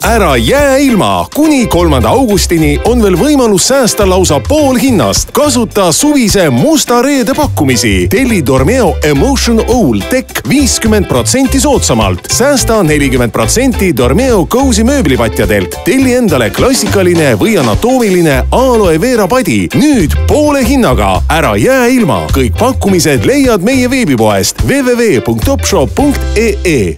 Ära jää ilma! Kuni 3. augustini on veel võimalus säästa lausa pool hinnast. Kasuta suvise musta reede pakkumisi. Telli Dormeo Emotion Owl Tech 50% soodsamalt. Säästa 40% Dormeo Cozy mööblipatjadelt. Telli endale klassikaline või anatoomiline aloe vera padi. Nüüd poole hinnaga. Ära jää ilma! Kõik pakkumised leiad meie veebipoest www.topshop.ee.